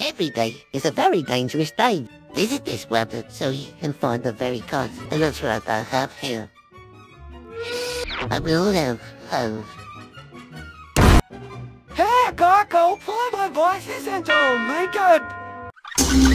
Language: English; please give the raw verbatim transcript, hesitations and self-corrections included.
Every day is a very dangerous day. Visit this website so you can find the very cards and that's what I have here. I will have home. Hey, Rocko, play my voices into make it!